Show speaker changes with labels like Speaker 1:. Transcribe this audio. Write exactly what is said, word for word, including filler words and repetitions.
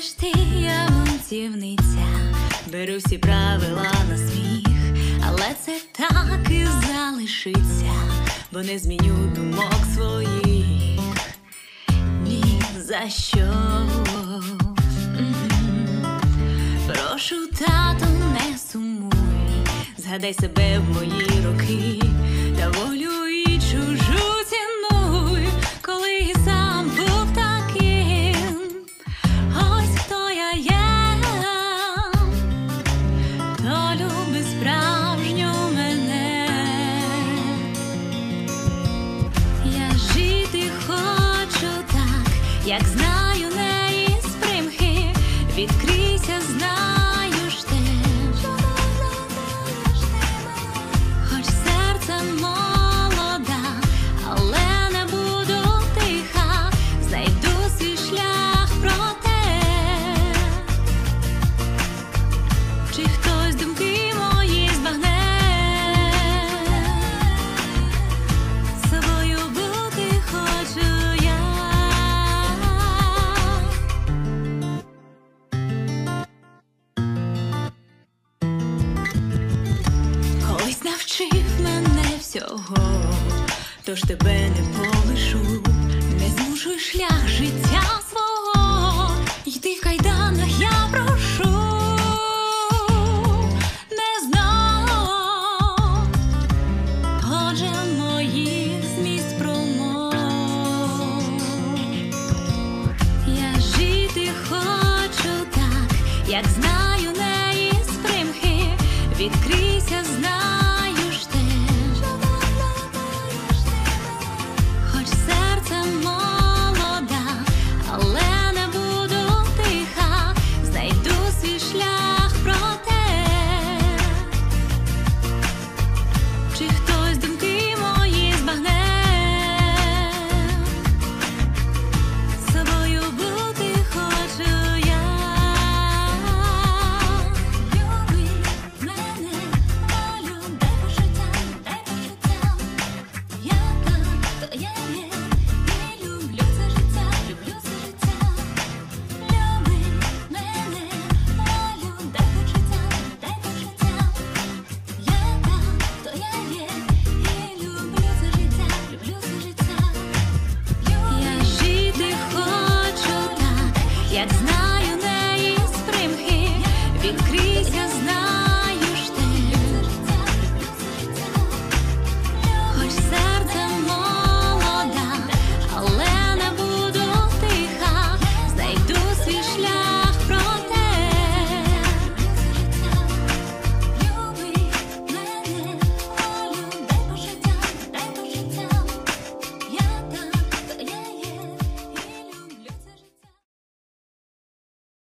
Speaker 1: ж ти, я бунтівниця, беру всі правила на сміх, але це так і залишиться, бо не зміню думок своїх ні за що. Прошу, тату, не сумуй, згадай себе в мої роки, та волю і чужу цінуй, коли і сам був таким. Ось хто я є, то люби справжню мене. Я жити хочу так, як знаю неї з примхи, відкрийся, знаю ж те, хоч серце молода, але не буду тиха, знайду свій шлях, проте чи хтось думки мої збагне, собою бути хочу я. Колись навчив мене всього, тож тебе не полишу, не змушуй шлях життя свого, йди в кайданах, я прошу. Не знав, отже, моїх зміст промов. Я жити хочу так, як знаю неї з примхи, відкрийся, знай.